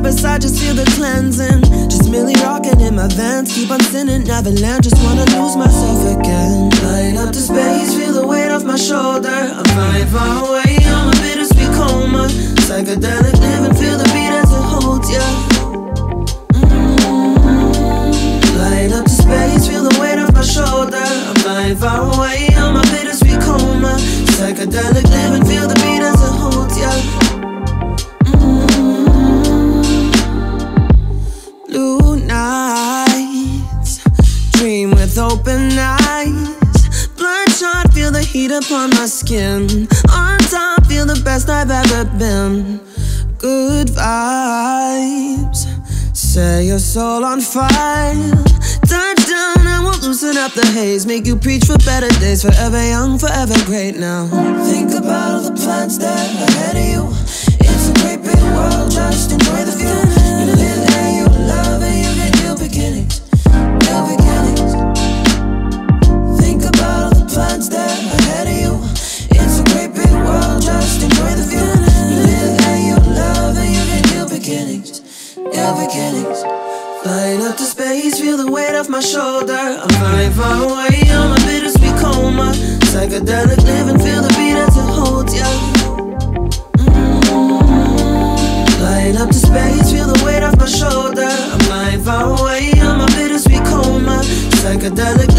beside, just feel the cleansing. Just merely rocking in my vans, keep on sinning, Neverland. Just wanna lose myself again. Flying up to space, feel the weight off my shoulder. I'm flying far away, I'm a bittersweet coma. Psychedelic living, feel the beat as it holds ya. Flying up to space, feel the weight off my shoulder. I'm flying far away, I'm a bittersweet coma. Psychedelic living, feel the beat as it holds ya. Blue nights, dream with open eyes. Bloodshot, feel the heat upon my skin. On top, feel the best I've ever been. Good vibes, set your soul on fire. Touchdown, I won't loosen up the haze. Make you preach for better days. Forever young, forever great now. Think about all the plans that are ahead of you. It's a great big world, just enjoy the view. You live and you love and you get new beginnings. New beginnings. Think about all the plans that are ahead of you. It's a great big world, just enjoy the view. You live and you love and you get new beginnings. New beginnings. Flying up to space, feel the weight off my shoulder. I'm flying far away, I'm a bittersweet coma. Psychedelic living, feel the beat as it holds ya. Flying up to space, feel the weight off my shoulder. I'm flying far away, I'm a bittersweet coma. Psychedelic